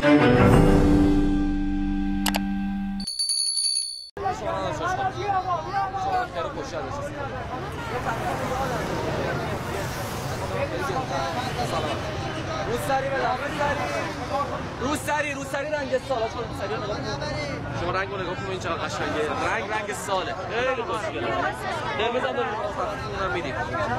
روسری رنگ سال شما رنگ رو نگاه کنید این چقدر قشنگه. رنگ ساله خیلی خوشگله. قرمز هم داریم اونم میدیم.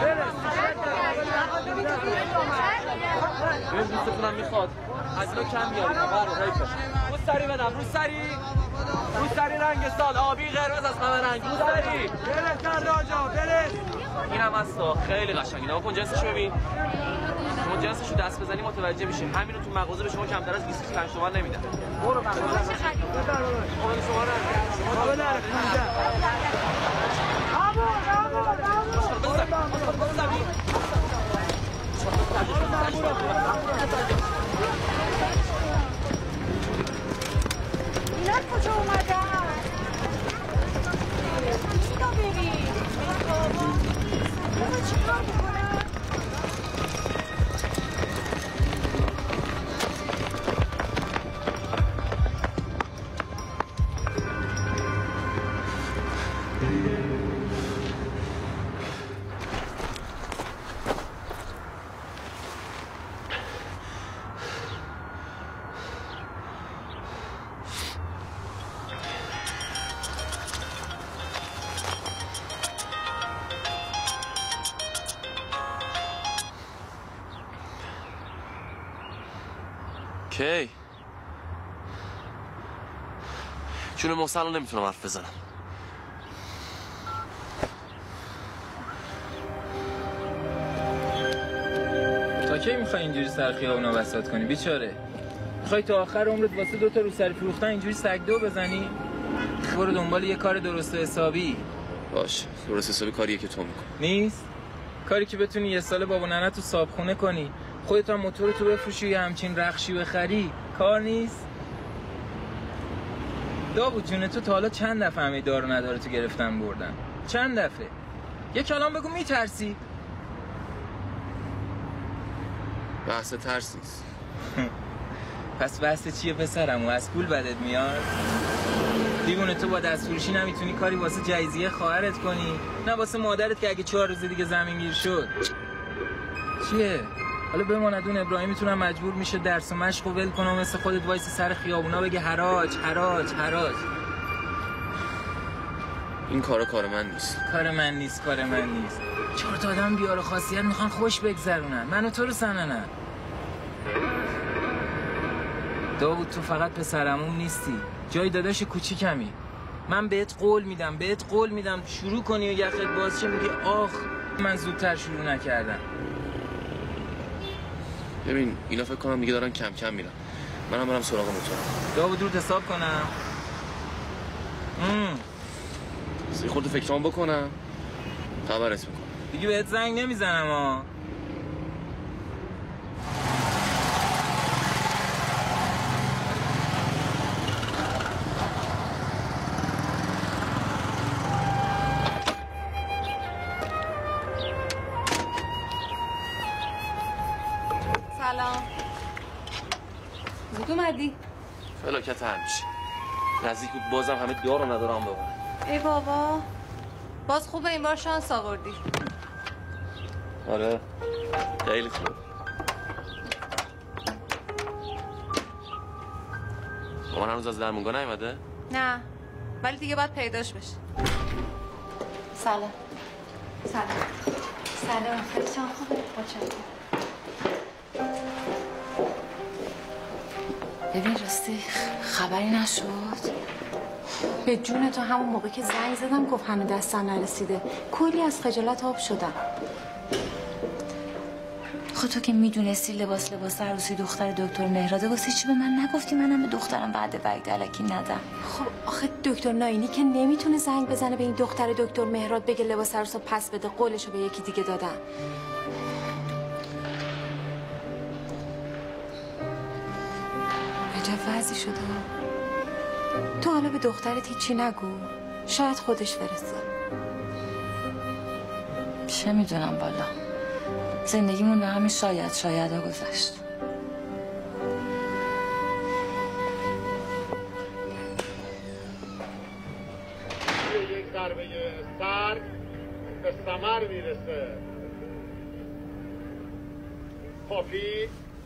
این دوستتونم میخواد از اینا کم بیاریم. روسری بدم. روسری رنگ سال آبی قرمز از همه رنگ. روسری برس آجا برس. این هم هستا خیلی قشنگه. نگاه کن جنسشو ببین. شما جنسشو دست بزنی متوجه میشی. همینو تو مغازه به شما کمتر از 25 تومن نمیدن. برو شما اینا کجا اومدن؟ چیکار ببین؟ بابا چیکار بکنم؟ کی؟ چون محسن رو نمیتونم حرف بزنم. تا کی میخوای اینجوری سر خیابونا بساط کنی بیچاره؟ میخوای تا آخر عمرت واسه 2 تا روسری فروختن اینجوری سگدو بزنی؟ برو دنبال یه کار درست حسابی. باش درست حسابی کاریه که تو میکنی. نیست؟ کاری که بتونی یه سال بابا ننه تو صابخونه کنی، خودت هم موتور تو بفروشی یا همچین رخشی بخری، کار نیست؟ داوود جون تو تا حالا چند دفعه همه دارو نداره تو گرفتن بردن؟ چند دفعه؟ یه کلام بگو میترسی؟ بحث ترس نیست. پس بحث چیه پسرم؟ و از پول بدت میاد؟ دیوونه تو با دست فروشی نمیتونی کاری واسه جایزیه خواهرت کنی؟ نه واسه مادرت که اگه 4 روز دیگه زمین گیر شد؟ چیه؟ حالا بماند اون ابراهیم میتونم مجبور میشه درس و مشق و ول کنه مثل خودت وایس سر خیابونا بگه حراج. این کار من نیست. کار من نیست. 4 تا آدم بیار و خاصیت میخوان خوش بگذرونن. من و تو رو سننن. داوود تو فقط پسرمون نیستی، جای داداش کوچیکمی. من بهت قول میدم شروع کنی و یخت باز شه میگی آخ من زودتر شروع نکردم. ببین اینا فکر کنم دیگه دارن کم کم میرن. منم برم سراغ موتورم. داوود رود حساب کنم. خودت فکرام بکنم خبرت میکنم. دیگه بهت زنگ نمیزنم ها. سلام. زود اومدی؟ فلاکت همیشه. نزدیک بود بازم همه دارو ندارم ببرن. ای بابا. باز خوبه این بار شانس آوردی. آره. خیلی خوب. مامان هنوز از درمونگاه نیومده؟ نه. ولی دیگه باید پیداش بشه. سلام. خیلی چند خوبه؟ ببین راستی خبری نشد؟ به جون تو همون موقع که زنگ زدم گفت هنوز دستم نرسیده. کلی از خجالت آب شدم. خب تو که میدونستی لباس عروسی دختر دکتر مهراده، واسه چی به من نگفتی منم به دخترم بعد وعده الکی ندم؟ خب آخه دکتر ناینی که نمیتونه زنگ بزنه به این دختر دکتر مهراد بگه لباس عروسو پس بده، قولشو به یکی دیگه دادم. عجب وضعی شده. تو حالا به دخترت هیچی نگو، شاید خودش فرستاد. چه میدونم بالا، زندگیمون به همین شاید ها گذشت. ضربه سر به ثمر میرسه. پاپی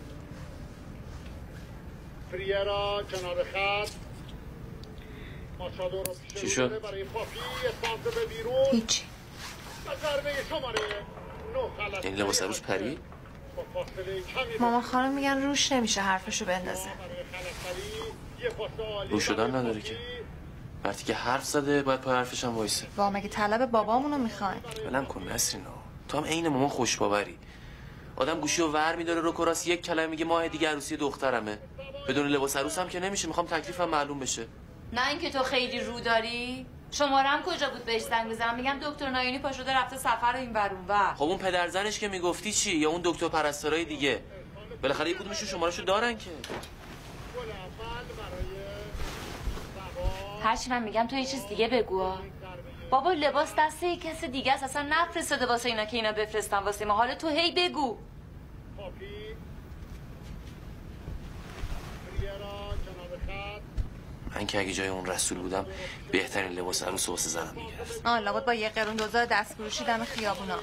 فریرا کنار خط، ماشادو رو پیش رو برای پاپی، اسانس به بیرون. هیچی. و ضربه شماره 9 غلط. این لباس عروس پری؟ با فاصله کمی مامان خانم میگن روش نمیشه حرفشو بندازه. رو شدن نداره که. وقتی که حرف زده باید پای حرفش هم وایسه. با مگه طلب بابامونو میخواین؟ ولم کن نسرینا، تو هم عین مامان خوشباوری. آدم گوشی رو ور میداره رو کراس، یک کلمه میگه ماه دیگه عروسی دخترمه. بدون لباس عروس هم که نمیشه. میخوام تکلیفم معلوم بشه. نه اینکه تو خیلی رو داری. شماره‌ام کجا بود بهش زنگ بزنم؟ میگم دکتر ناینی پا شده رفته سفر این ور اون ور. خب اون پدرزنش که میگفتی چی؟ یا اون دکتر پرستارای دیگه؟ بالاخره یک کدومشون شماره‌شو دارن که. هرچی من میگم تو یه چیز دیگه بگو. بابا لباس دست یک کسی دیگه است، اصلا نفرستاده واسه اینا که اینا بفرستن واسه ما. حالا تو هی بگو. من که اگه جای اون رسول بودم بهترین لباس عروس واسه زنم میگرفت. لابد با یه قرون دوزار دستفروشی دم خیابونا.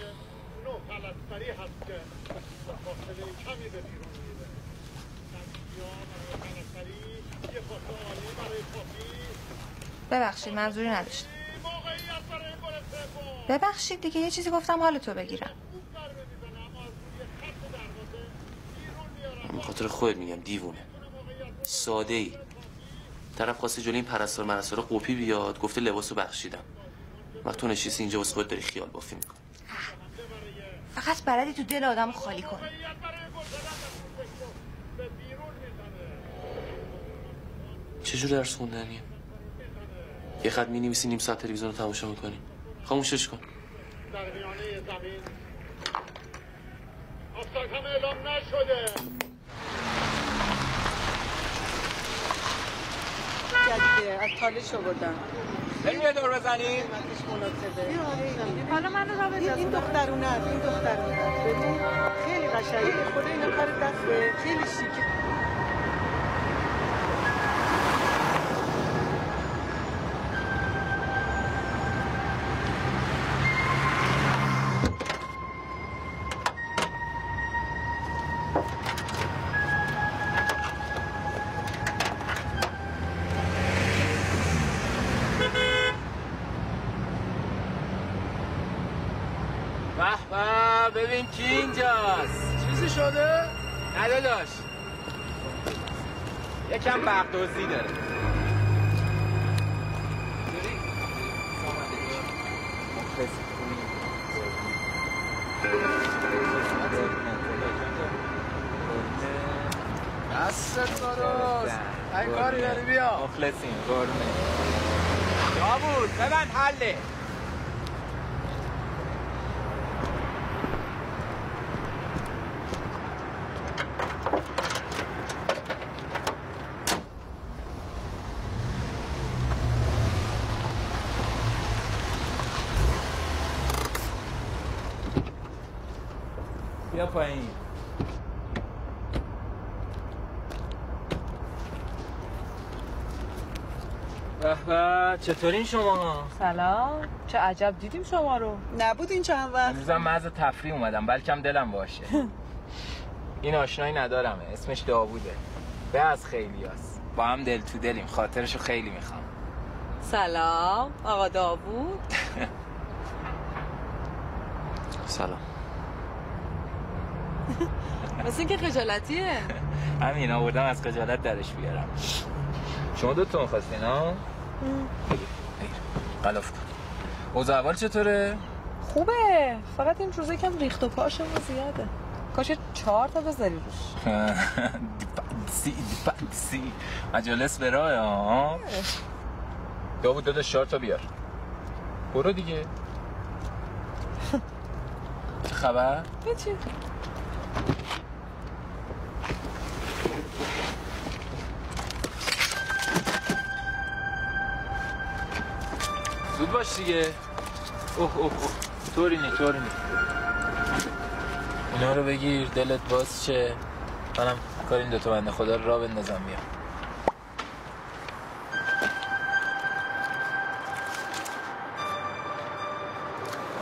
ببخشید منظوری نداشتم. ببخشید دیگه یه چیزی گفتم حالتو بگیرم. من خاطر خودت میگم دیوونه. ساده ای. طرف خواسته جلوی این پرستار مرستار قوپی بیاد، گفته لباسو بخشیدم. وقت تو نشستی اینجا واسه خودت داری خیال بافی میکنی. فقط بلدی تو دل آدمو خالی کنی. چجور درس خوندنیه؟ یه خط می‌نویسی نیم ساعت تلویزیون رو تماشا میکنی. خاموشش کن. در میانه زمین آفتاب هم اعلام نشده. جدیده از تالش آوردن. بریم یه دور بزنیم. حالا منو را بذار. این دخترونه است، این دخترونه است. ببین خیلی قشنگه. خدا اینا کار دسته خیلی شیکه. ببین کی اینجاست. چیزی شده؟ نداداش یکم وقت دزدی داره. دستت درست. این کاری داری بیا. مخلصیم قربونه. داوود ببند حله. بیا پایین. به چطورین شما؟ سلام. چه عجب دیدیم شما رو. نبود این چند وقت. امروزم محض تفریح اومدم بلکم دلم باشه. این آشنایی ندارمه، اسمش داووده. به از خیلی هست. با هم دل تو دلیم، خاطرشو خیلی میخوام. سلام آقا داوود. سلام. مثل اینکه خجالتیه. همین آوردم از خجالت درش بیارم. شما دوتون می‌خواستین ها؟ غلاف کن. اوضاع اول چطوره؟ خوبه. فقط این روزه کم ریخت و پاشمون زیاده. کاش 4 تا بذاری روش. دیپاکسی مجالس به راه ها. داوود داداش 4 تا بیار. برو دیگه. چه خبر؟ هیچی. زود باش دیگه. اوه طوری نی. اینا رو بگیر دلت باز شه. منم کار این دوتا بنده خدا رو راه بندازم بیام.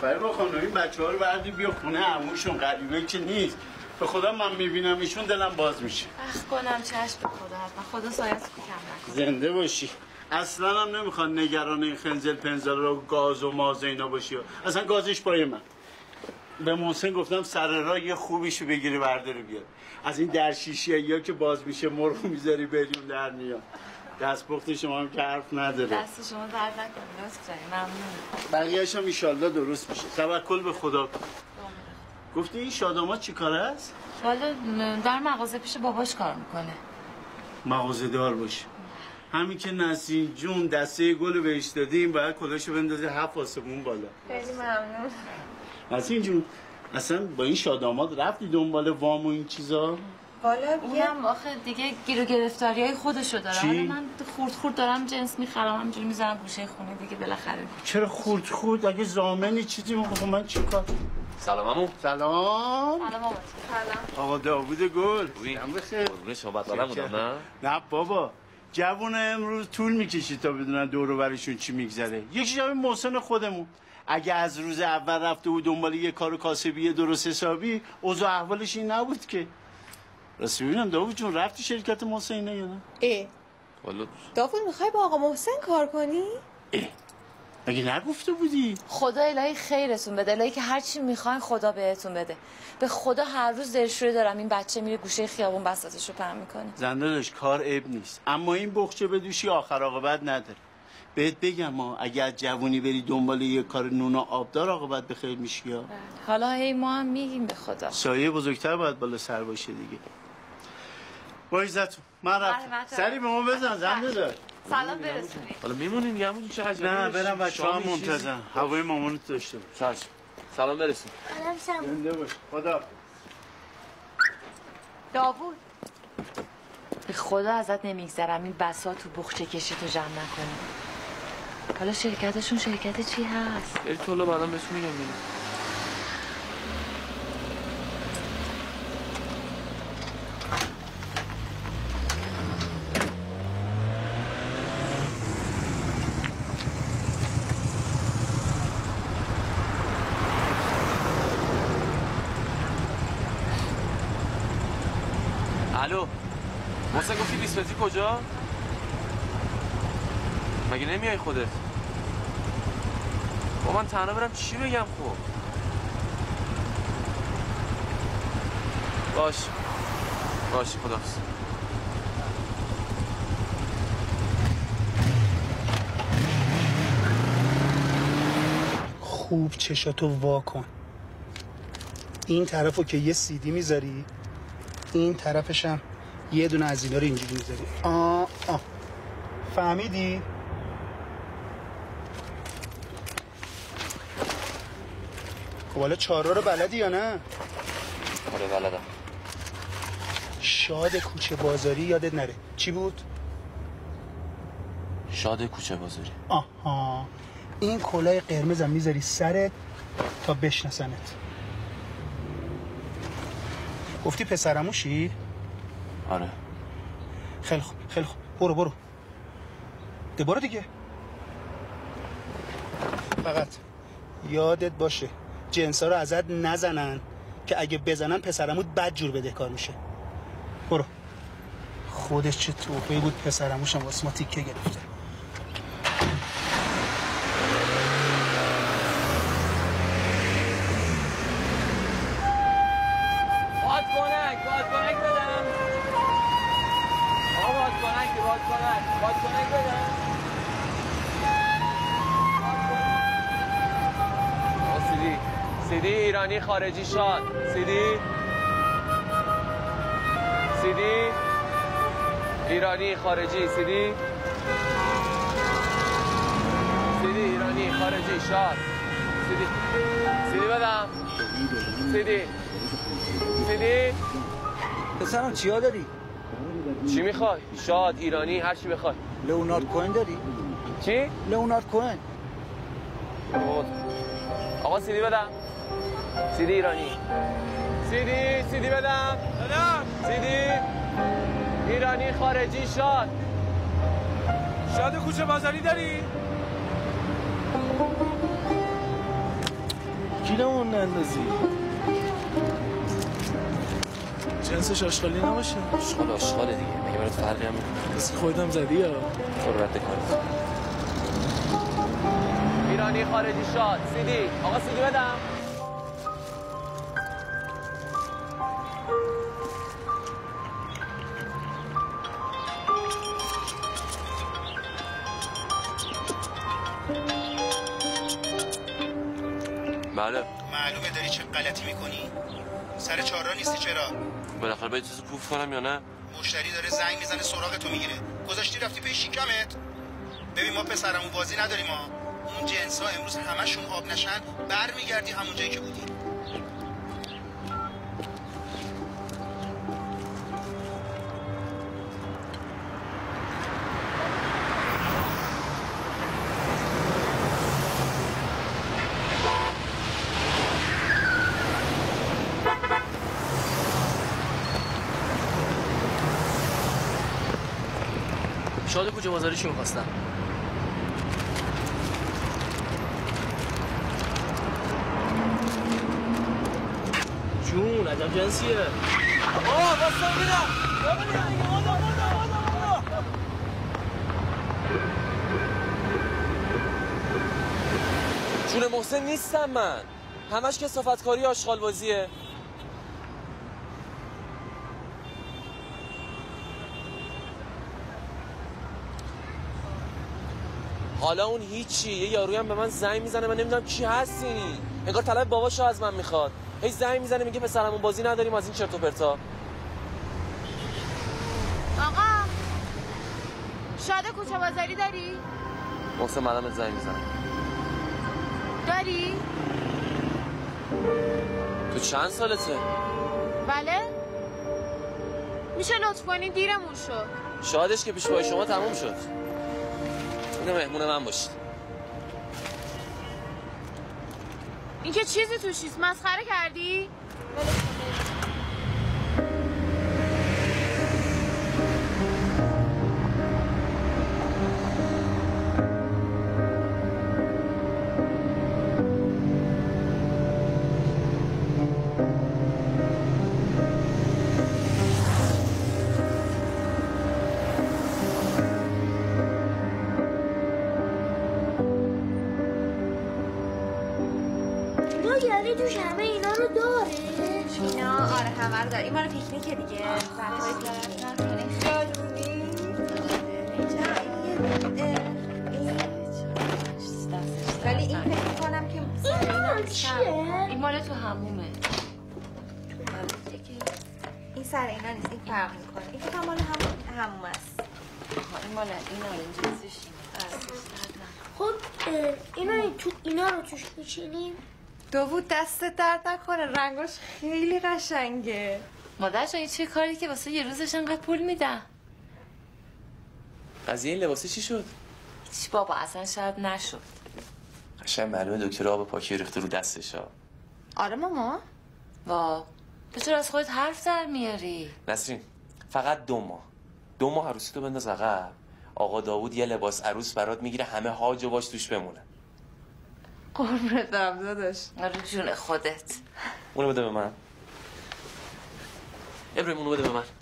آفرین با خانم. این بچه‌ها رو بردی بیا خونه عموشون، غریبه که نیست. به خدا من میبینم ایشون دلم باز میشه. اخ کنم چشم به خدا، حتما خدا سایت کم نکنه. زنده باشی. اصلا هم نمیخوان نگران این خنزل پنزل رو گاز و ماز اینا باشی. اصلا گازش پای من. به محسن گفتم سر راه یه خوبیشو بگیری برداره بیاد. از این در شیشه‌ای ها که باز میشه مرغ میذاری بریون در میاد. دستپخت شما هم که حرف نداره. دست شما درد نکنه. لطف دارید. ممنون. بقیه‌اش هم ان درست میشه. توکل به خدا کن. گفتی این شادامات چی کاره است؟ والا در مغازه پیش باباش کار میکنه. مغازه دار باشه. همین که نسیم جون دسته گل بهش دادیم باید کلاشو بندازه 7 آسمون بالا. خیلی ممنون. نسیم جون اصلا با این شادامات رفتی دنبال وام و این چیزا؟ والا اونم آخه دیگه گیر و گرفتاریای خودشو داره. حالا من خورد دارم جنس میخرم همینجوری میذارم گوشه خونه دیگه بالاخره. چرا خورد اگه زامنی چیزی میگم من چیکار؟ سلام عمو. سلام. سلام آقا. سلام. آقا داوود گل. هم بخیر. قربون شما بدلم بودم نه؟ نه بابا. جوون امروز طول میکشید تا بدونن دور و برشون چی میگذره. یکی جواب محسن خودمون. اگه از روز اول رفته بود دنبال یه کار کاسبی درست حسابی، اوضاع احوالش این نبود که. راستی ببینم داوود جون رفتی شرکت محسن اینا یا نه؟ والا داوود میخوای با آقا محسن کار کنی؟ مگه نگفته بودی؟ خدا الهی خیرتون بده. الهی که هر چی میخواین خدا بهتون بده. به خدا هر روز دلشوره دارم این بچه میره گوشه خیابون بساطشو پهن میکنه. زنده داشت کار عیب نیست، اما این بخچه بدوشی آخر عاقبت نداره. بهت بگم ما اگه از جوونی بری دنبال یه کار نون و آبدار عاقبت به خیر میشی. حالا هی ما هم میگیم به خدا. سایه بزرگتر باید بالا سر باشه دیگه. با عزتون من رفتم. سری به ما بزن زنده دار. سلام برسونید. حالا میمونین دیگه همون چه عجبی. نه برم بچه‌ها هم منتظرن. هوای مامانت داشته باش. چشم. سلام برسون. سلام. زنده باش. خدا. داوود به خدا ازت نمیگذرم این بساط تو بخچه کشی تو جمع نکنی. حالا شرکتشون شرکت چی هست؟ بری تو حالا بعدم بهش میگم ببین. الو محسن گفتی 20 متری کجا؟ مگه نمیای خودت؟ با من تنها برم چی بگم خب؟ باش خداحافظ. خوب چشاتو وا کن. این طرفو که یه سیدی میذاری، این طرفش هم یه دونه از اینا رو اینجوری میذاری. فهمیدی؟ خب حالا چهارراه رو بلدی یا نه؟ آره بلدم. شاد کوچه بازاری یادت نره. چی بود؟ شاد کوچه بازاری. آها. این کلاه قرمزم میذاری سرت تا بشناسنت. گفتی پسرموشی؟ آره. خیلی خوب برو برو دیگه. فقط یادت باشه جنسا رو ازت نزنن که اگه بزنن پسرموت بد جور بدهکار میشه. برو. خودش چه توفهی بود پسرموشم واسه ما تیکه گرفته. بادکنک بدم. آقا بادکنک بدم. سیدی ایرانی خارجی شاد. سیدی ایرانی خارجی. سیدی ایرانی خارجی شاد. سیدی بدم. سیدی پسرم چیا داری؟ چی میخوای؟ شاد، ایرانی، هر چی بخوای. لئونارد کوهن داری؟ چی؟ لئونارد کوهن. آقا سیدی بدم. سیدی ایرانی. سیدی بدم. سیدی ایرانی خارجی شاد. شاد کوچه بازاری داری؟ گیرمون نندازی. جنسش آشغالی نباشه. آشغاله دیگه. مگه برات فرقی هم میکنه؟ بس خودم زدی یا؟ برو رد کارت. ایرانی خارجی شاد. سیدی. آقا سیدی بدم. بله. معلومه داری چه غلطی میکنی؟ سر چهارراه نیستی چرا؟ بالاخره باید چیزو پوف کنم یا نه؟ مشتری داره زنگ میزنه سراغ تو میگیره. گذاشتی رفتی پی شیکمت؟ ببین ما پسرمون بازی نداریم ها. اون جنسا امروز همشون آب نشن برمیگردی همون جایی که بودی. شاد کوچه بازاری چی می‌خواستن؟ جون عجب جنسیه. واسه میرم. جون محسن نیستم من. همش کثافتکاری آشغال بازیه. حالا اون هیچی. یه یارویی هم به من زنگ میزنه من نمیدونم کی هستی. انگار طلب باباشو از من میخواد. هی زنگ میزنه میگه پسرمون بازی نداریم از این چرت و پرتا. آقا شاد کوچه بازاری داری؟ محسن مدامت زنگ میزنه. داری؟ تو چند سالته؟ بله؟ میشه لطف کنی دیرمون شد. شادش که پیش پای شما تموم شد. اینو مهمون من باشید. این که چیزی توش نیست. مسخره کردی؟ یعنی توش همه اینا رو داره؟ اینا آره همه رو داره. این مال پیکنیکه دیگه. ولی این فکر میکنم که اینا چیه؟ این مال تو همومه. این سر اینا نیست. این فرق میکنه. این فکر مال هموم است. این مال این آرنج جنسش خب اینا رو توش میچینیم؟ داوود دستت درد نکنه. رنگاش خیلی قشنگه. مادر جان این چه کاری که واسه یه روزش انقدر پول میدن؟ قضیه این لباسه چی شد؟ هیچ بابا اصلا شاید نشد. قشنگ معلومه دکتر آب پاکی ریخته رو دستش ها. آره ماما. وا تو چرا از خودت حرف در میاری؟ نسرین فقط 2 ماه عروسی تو بنداز عقب. آقا داوود یه لباس عروس برات میگیره همه هاج و باش توش بمونه. قربونت برم داداش. آره جون خودت. اونو بده به من. ابراهیم اونو بده به من.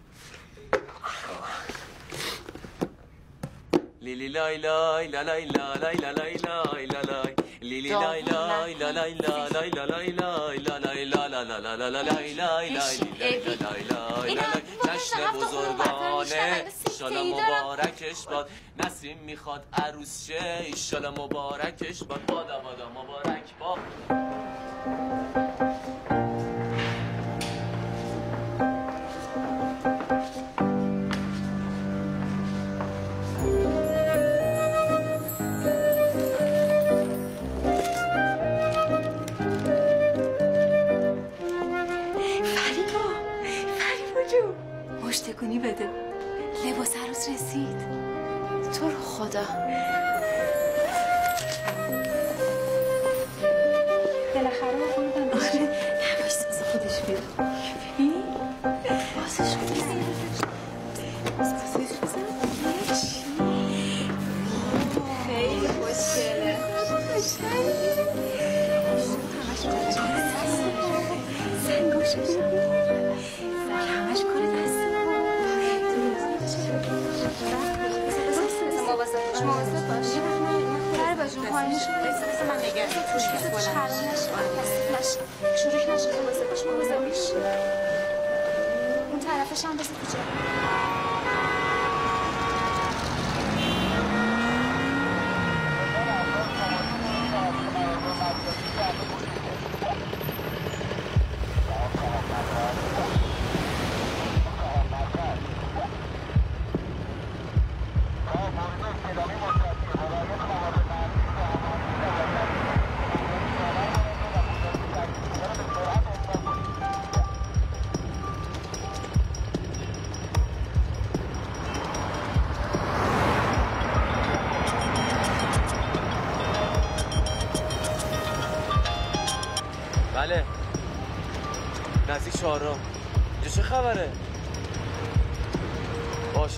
لیلی لای لای لا لای لا لای لا لای لای لا لای لیلی لای لای لا لای لا لای لا لای لای لا لای لا لا لا لا لا لا لای لای لای لای جشن بزرگانه ایشالا مبارکش باد. نسرین میخواد عروس شه ایشالا مبارکش باد. بادا بادا مبارک باد. مشتکونی بده. لباس عروس رسید. تو رو خدا. بالاخره ما خوردم. آره نباش سازه خودش بیاد. ببین بازش بزن. بازش بزن. خیلی خوشگله. بذار توش چرم نشه کثیف نشه چروک نشه مواظب باش اون طرفش هم بذار تو جا بله نزدیک چهارم اینجا چه خبره؟ باشه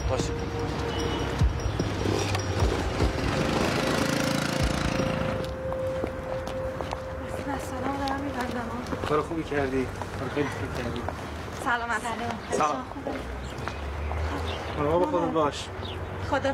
سلام دارم میبندم کار خوبی کردی کار خیلی خوبی کردی سلام مراقب خودت باش خدا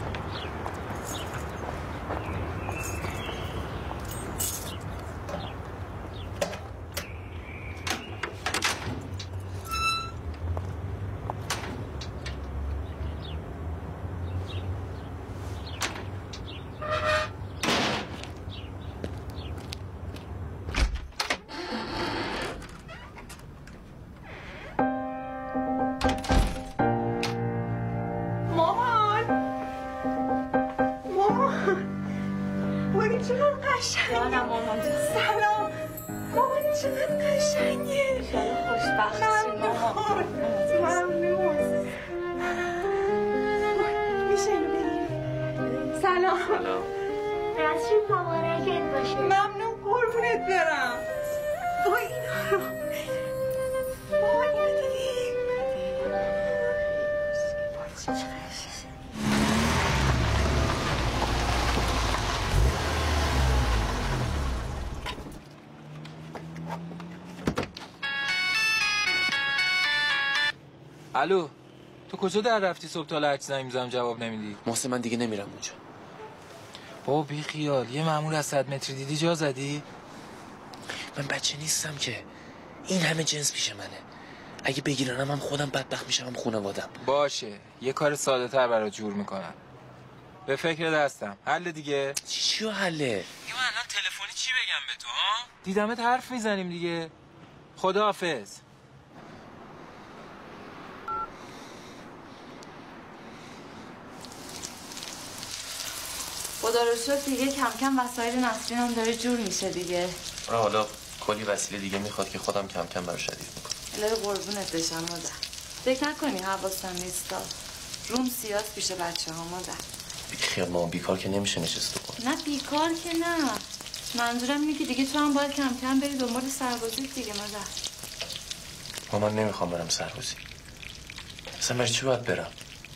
الو تو کجا در رفتی صبح تا هرچی زنگ میزنم جواب نمیدی؟ محسن من دیگه نمیرم اونجا. بابا بی خیال یه مأمور از 100 متری دیدی جا زدی؟ من بچه نیستم که این همه جنس پیش منه. اگه بگیرنم هم خودم بدبخت میشم هم خانوادم. باشه یه کار ساده تر برات جور میکنم. به فکر دستم. حل دیگه؟ چیو حله؟ من الان تلفنی چی بگم به تو ها؟ دیدمت حرف میزنیم دیگه. خداحافظ. خدا رو شکر دیگه کم کم وسایل نسرین هم داره جور میشه دیگه. حالا کلی وسیله دیگه میخواد که خودم کم کم براش ردیف میکنم. الهی قربونت بشم مادر. فکر نکنی حواسم نیستا. روم سیاس پیش بچه ها مادر. خیال ما بیکار که نمیشه نشست کن. نه بیکار که نه. منظورم اینه که دیگه تو هم باید کم کم بری دنبال سربازی دیگه مادر. من نمیخوام برم سربازی. اصلا برای چی باید برم؟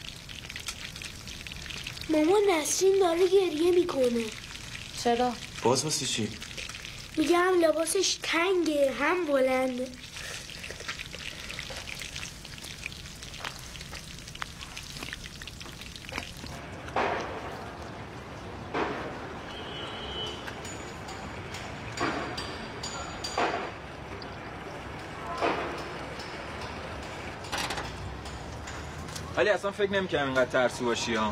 مامان نسرین داره گریه میکنه. چرا؟ باز واسه چی؟ میگه هم لباسش تنگه هم بلنده. ولی اصلا فکر نمی‌کردم اینقدر ترسو باشی ها.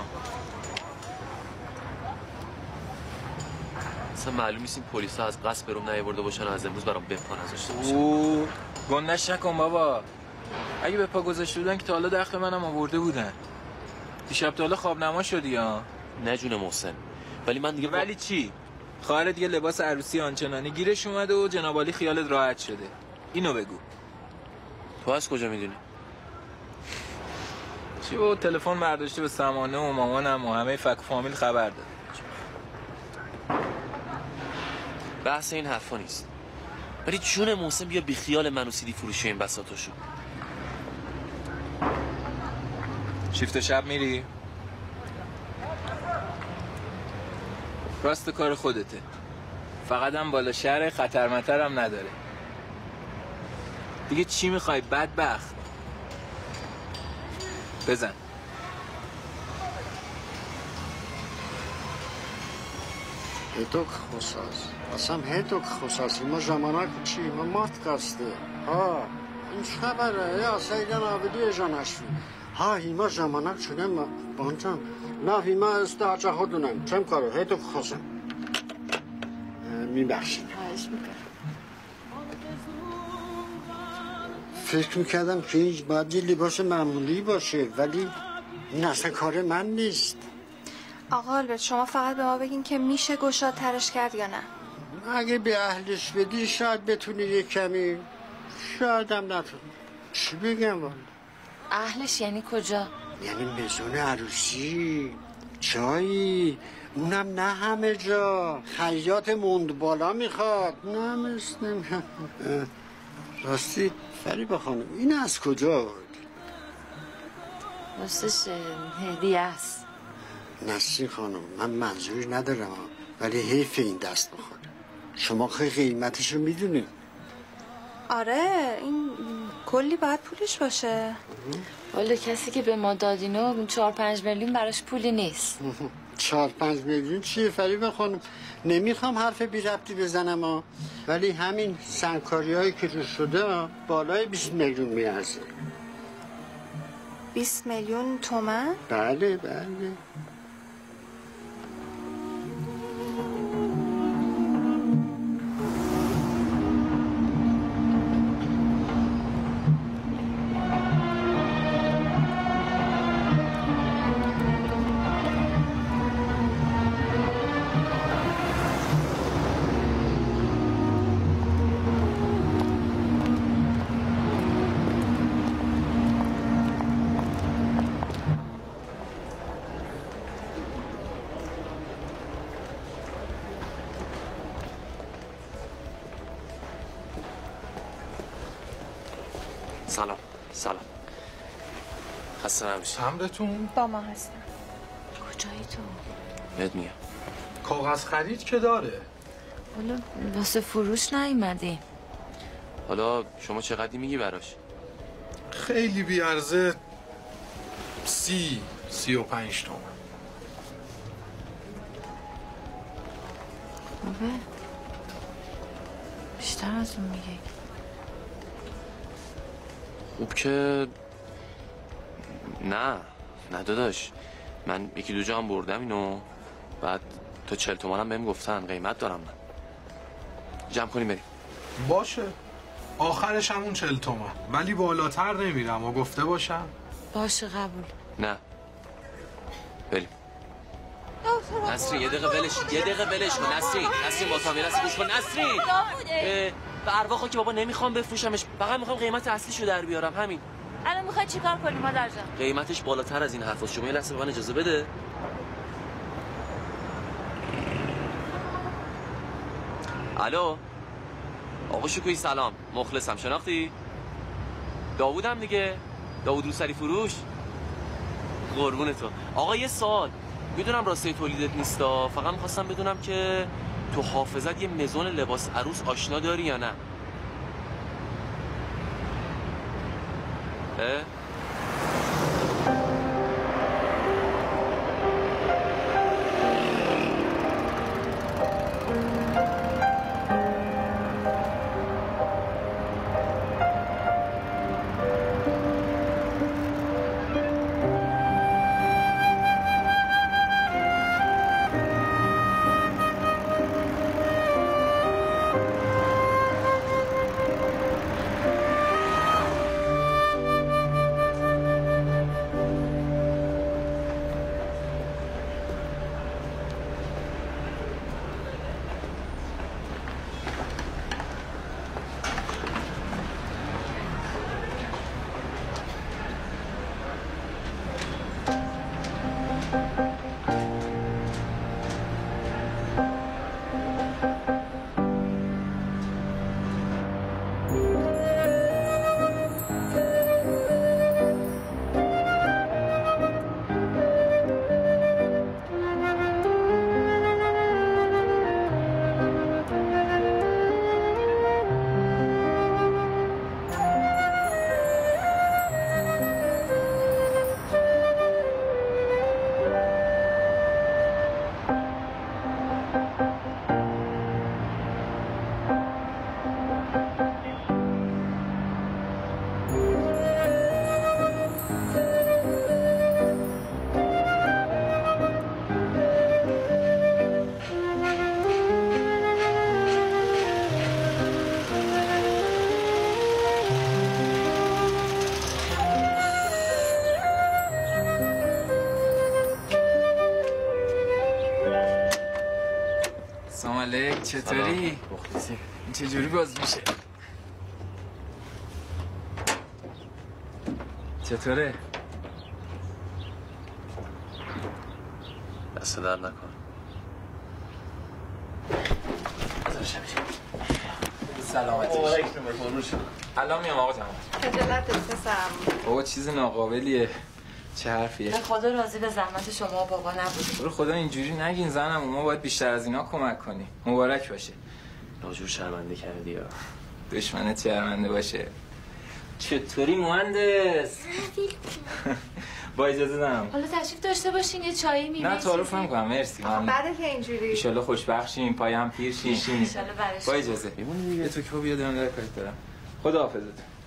اصلا معلوم نیست این پلیسا از قصد بروم نیاورده باشن و از امروز برام بپا نذاشته باشن. اوه گندش نکن بابا. اگه به پا گذاشته بودن که تا حالا دخل منم آورده بودن. دیشب تا حالا خواب نما شدی ها. نه جون محسن. ولی من دیگه ولی چی؟ خواهرت دیگه لباس عروسی آنچنانی گیرش اومده و جناب عالی خیالت راحت شده. اینو بگو. تو از کجا میدونی؟ چی بود تلفن برداشته به سمانه و مامانم و همه فک فامیل خبر داد. بحث این حرفا نیست. ولی جون محسن بیا بی خیال من و سیدی فروشی این بساطاشو. شیفت شب میری؟ راست کار خودته. فقط هم بالا شهر خطر هم نداره. دیگه چی میخوای بدبخت؟ بزن. هدوک خصاص اصلا هدوک خصاصی ما زمانه چی ما مات کاسته ها این خبره یا سیدن آبدی جانشون ها هیما زمانه چونه ما بانجان نه هیما استاجه خودونم چم کاره هدوک خصاص میبخشید فکر میکردم که این باید یه لباس معمولی باشه ولی این اصلا کار من نیست. آقا آلبرت شما فقط به ما بگین که میشه گشادترش کرد یا نه. اگه به اهلش بدی شاید بتونی یه کمی شاید هم نتونی. چی بگم والا؟ اهلش یعنی کجا؟ یعنی مزون عروسی چایی اونم نه همه جا خیاط موند بالا میخواد نه مثل راستی فریبا خانم این از کجا آوردی؟ راستش هدیه است. نسرین خانم من منظوری ندارم ولی حیف این دست بخوره شما خیلی قیمتشو میدونید. آره این کلی باید پولش باشه. والا کسی که به ما دادینو 4-5 میلیون براش پولی نیست. 4-5 میلیون چیه فریبا خانم؟ نمیخوام حرف بی ربطی بزنم ولی همین سنگکاری هایی که رو شده بالای 20 میلیون میارزه. 20 میلیون تومن؟ بله. سلام خسته نباشی. امرتون؟ با ما هستم. کجایی تو؟ بهت میگم. کاغذ خرید که داره. حالا واسه فروش نیومدیم. حالا شما چقدری میگی براش؟ خیلی بیارزه 35 تومن. خوبه؟ بیشتر از اون میگه. خوب که نه داداش من 1-2 جا هم بردم اینو بعد تا 40 تومن هم بهم گفتن قیمت دارم من. جمع کنیم بریم. باشه آخرش همون 40 تومن ولی بالاتر نمیرم و گفته باشم. باشه قبول. نه بریم. نسرین یه دقیقه ولش کن نسرین با تو میرسی گوش کن نسرین. به ارواحو که بابا نمیخوام بفروشمش فقط میخوام قیمت اصلیشو در بیارم همین. الان میخوای چیکار کنی مادر جان؟ قیمتش بالاتر از این حرفاست. شما یه لحظه به من اجازه بده. الو آقا شکویی سلام مخلصم شناختی؟ داوودم دیگه داوود روسری فروش. قربون تو آقا یه سوال میدونم راسته تولیدت نیستا فقط میخواستم بدونم که تو حافظت یه مزون لباس عروس آشنا داری یا نه؟ ملک چطوری؟ مخلصی. این چجوری باز میشه؟ چطوره؟ دست در نکن. سلامتی. الان میام آقا جمال. خجالت پسرم. بابا چیز ناقابلیه. چه حرفیه؟ به خدا راضی به زحمت شما بابا نبودی. برو خدا اینجوری نگین زنم، ما باید بیشتر از اینا کمک کنی. مبارک باشه. ناجور شرمنده کردی یا دشمنت شرمنده باشه. چطوری مهندس؟ با اجازه دارم. حالا تشریف داشته باشین یه چایی میبینید. نه تعارف نمی‌کنم مرسی. بعد که اینجوری ان شاءالله خوشبخت شیم، پایم پیر شیم. ان شاءالله برش. با اجازه. میمونی دیگه تو که بیاد در کاری دارم. خداحافظت.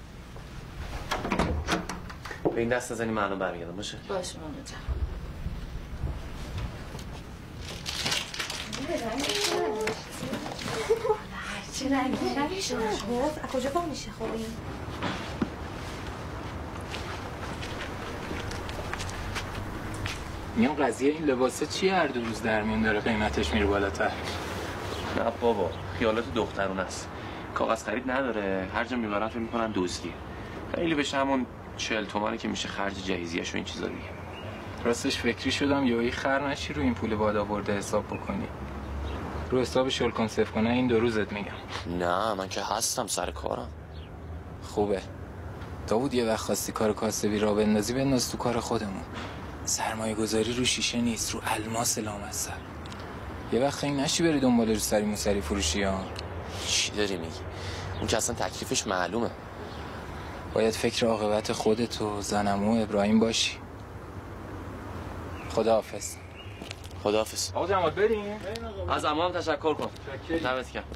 به این دست نزنی من برمیگردم باشه؟ باشه مامان جان. چه رنگی شد؟ از کجا با میشه خب این؟ میگم قضیه این لباسه چیه هر دو روز در میون داره قیمتش میره بالاتر؟ نه بابا خیالات دخترون است. کاغذ خرید نداره، هر جا میبرن فکر میکنن دزدیه. خیلی بشه همون 40 تومانی که میشه خرج جهیزیه‌ش و این چیزا دیگه. راستش فکری شدم یهویی خر نشی رو این پول باد آورده حساب بکنی. رو حساب شلکن صرف کنه این 2 روزت میگم. نه من که هستم سر کارم. خوبه. داوود یه وقت خواستی کار کاسبی را بندازی بنداز تو کار خودمون. سرمایه گذاری رو شیشه نیست، رو الماس لامصب. یه وقت خیلی نشی بری دنبال رو سری موسری فروشی ها. چی داری میگی؟ اون که اصلا تکلیفش معلومه. باید فکر عاقبت خودت و زنمو ابراهیم باشی. خداحافظ. خداحافظ. آقا جمال بریم. از عموام تشکر کن. دمت گرم.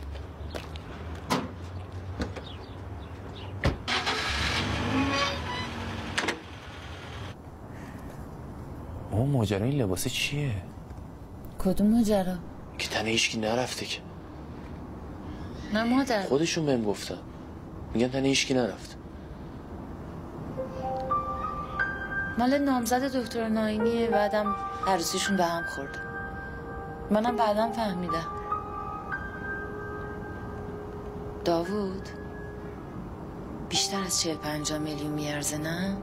اون ماجرا این لباسه چیه؟ کدوم ماجرا؟ که تنه هیچکی نرفته که. نه مادر. خودشون بهم گفتن. میگن تنه هیچکی نرفت. مال نامزد دکتر ناینیه، بعدم عروسیشون به هم خورد. منم بعدم فهمیدم. داوود بیشتر از 40-50 میلیون میارزه نه؟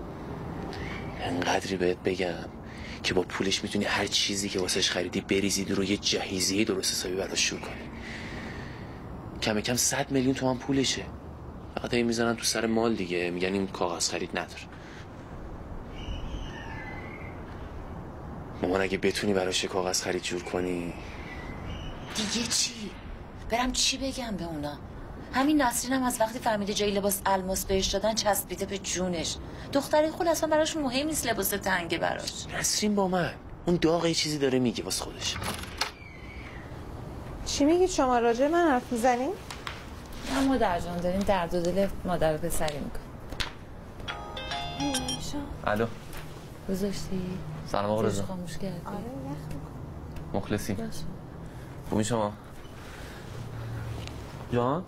انقدری بهت بگم که با پولش میتونی هر چیزی که واسش خریدی بریزی رو یه جهیزیه درست حسابی براش شروع کنی. کم کم 100 میلیون تومان پولشه. فقط این میزنن تو سر مال دیگه، میگن این کاغذ خرید نداره. مامان اگه بتونی براش کاغذ خرید جور کنی. دیگه چی؟ برم چی بگم به اونا؟ همین نسرینم از وقتی فهمیده جای لباس الماس بهش دادن چسبیده به جونش. دختر خود اصلا براش مهم نیست لباس تنگه براش. نسرین با من اون داغ یه چیزی داره میگه واسه خودش. چی میگید شما راجع من حرف میزنین؟ نه مادر جان داریم درد و دل مادر رو پسری میکنیم. الو گذاشتی؟ سلام آقا رضا. خاموش کردی؟ مخلصی. خوبی شما؟ جان؟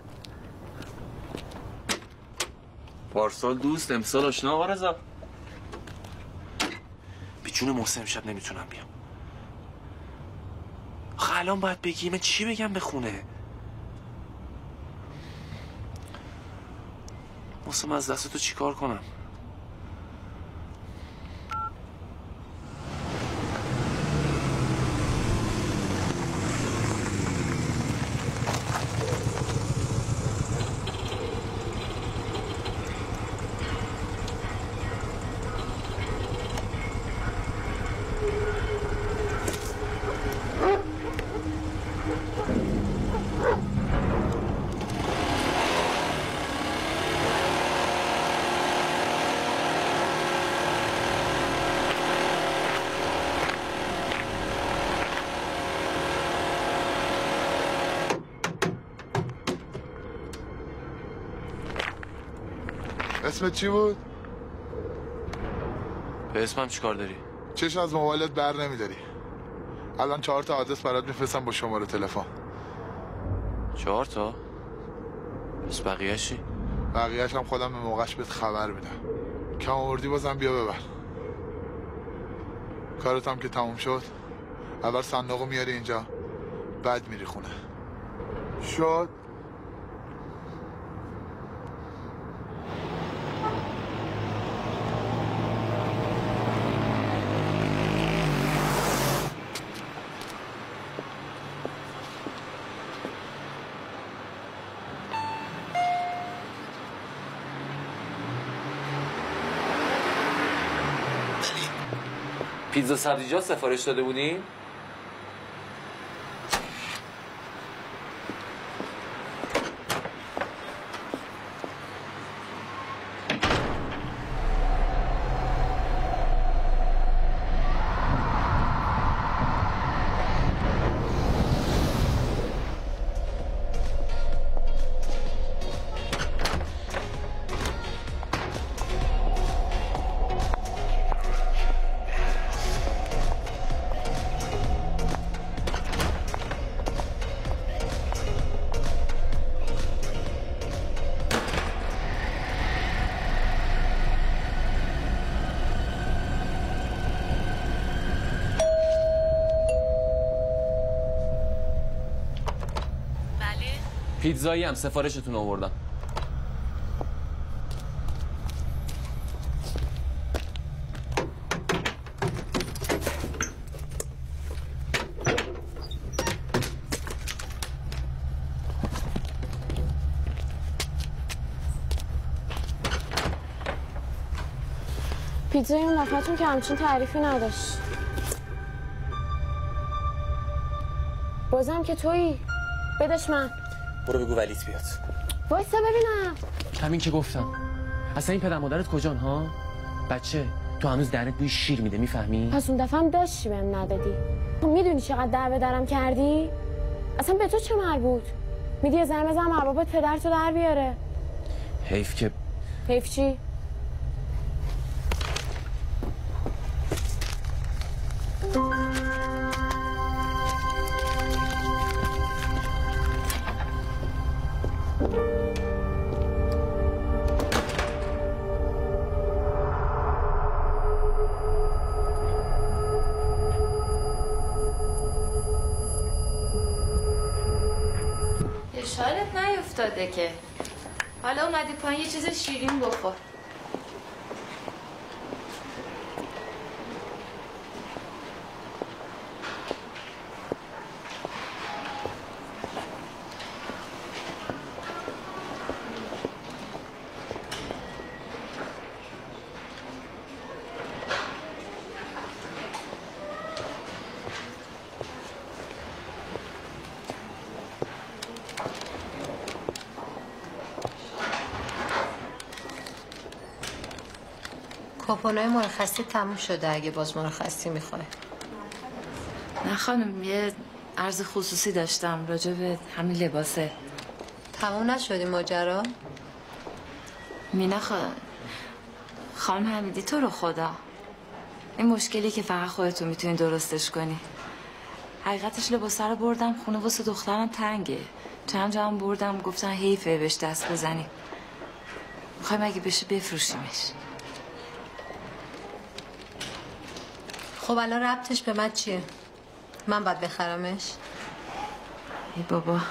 پارسال دوست امسال آشنا آقا رضا. به جون محسن امشب نمیتونم بیام. آخه الان باید بگی من چی بگم به خونه؟ محسن من از دست تو چی کار کنم؟ اسمت چی بود؟ به اسمم چی کار داری؟ چش از موبایلت بر نمیداری. الان 4 تا آدرس برات میفرستم با شماره تلفن. 4 تا؟ پس بقیه‌اش چی؟ بقیه‌اش هم خودم به موقعش بهت خبر میدم. کم آوردی بازم بیا ببر. کارت هم که تموم شد اول صندوقو میاری اینجا، بعد میری خونه. شد. پیتزا سبزیجات سفارش داده بودین؟ پیتزایی هم سفارشتون آوردم. پیتزای اون دفعتون که همچین تعریفی نداشت. بازم که تویی بدش من. برو بگو ولیت بیاد. وایسا ببینم. همین که گفتم. اصلا این پدر مادرت کجان ها؟ بچه تو هنوز درنت بوی شیر میده، میفهمی؟ پس اون دفعه هم داشتی بهم ندادی. میدونی چقدر در به درم کردی؟ اصلا به تو چه مربوط؟ میدی یه زن بزنم اربابت پدرتو در بیاره. حیف که حیف چی؟ شالت نیفتاده که حالا اومدی پایین یه چیز شیرین بخور. کوپنای مرخصی تموم شده اگه باز مرخصی میخوای. نه خانم، یه عرض خصوصی داشتم راجع به همین لباسه. تموم نشدی ماجرا؟ مینا خانم حمیدی تو رو خدا، این مشکلی که فقط خودتون میتونی درستش کنی. حقیقتش لباسه رو بردم خونه واسه دخترم تنگه، چند جا هم بردم گفتن حیفه بهش دست بزنی. میخوایم اگه بشه بفروشیمش. خب الان ربطش به من چیه؟ من باید بخرمش؟ ای بابا،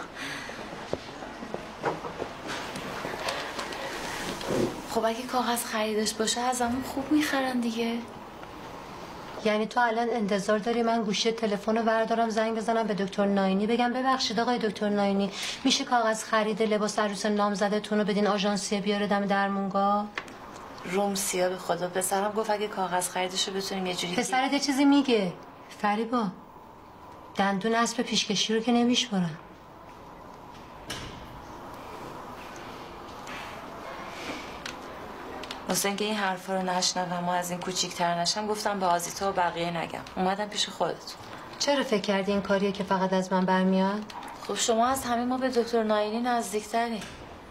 خب اگه کاغذ خریدش باشه از همون خوب میخرن دیگه. یعنی تو الان انتظار داری من گوشی تلفن رو بردارم زنگ بزنم به دکتر ناینی بگم ببخشید آقای دکتر ناینی میشه کاغذ خرید لباس عروس نامزدتون رو بدین آژانسیه بیاره دم درمونگاه؟ روم سیا به خدا، پسرم گفت اگه کاغذ خریدشو بتونیم یه جوری. پسرت یه چیزی میگه فریبا، دندون اسب پیشکشی رو که نمیشمارن. واسه اینکه این حرفا رو نشنوم و از این کوچیک‌تر نشم گفتم به آزیتا و بقیه نگم، اومدم پیش خودتون. چرا فکر کردی این کاریه که فقط از من برمیاد؟ خب شما از همه ما به دکتر ناینی نزدیکتری،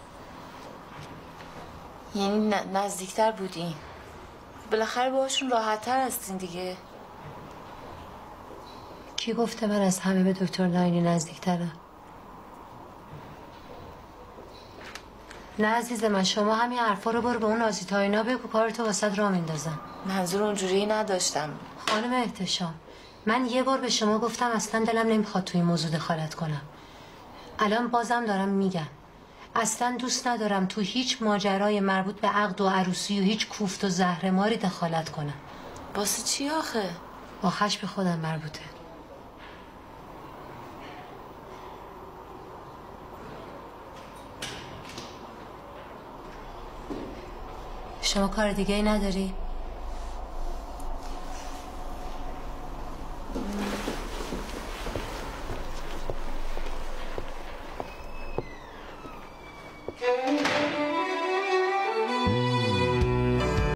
یعنی نزدیکتر بودین، بالاخره باهاشون راحت‌تر هستین دیگه. کی گفته من از همه به دکتر ناینی نزدیکترم؟ نه عزیز من، شما همین حرفا رو برو به اون آزیتا اینا بگو کارتو واسط راه میندازم. منظور اونجوری نداشتم خانم احتشام، من یه بار به شما گفتم اصلا دلم نمیخواد توی این موضوع دخالت کنم. الان بازم دارم میگم اصلا دوست ندارم تو هیچ ماجرای مربوط به عقد و عروسی و هیچ کوفت و زهرماری دخالت کنم. واسه چی آخه؟ آخرش به خودم مربوطه. شما کار دیگه ای نداری؟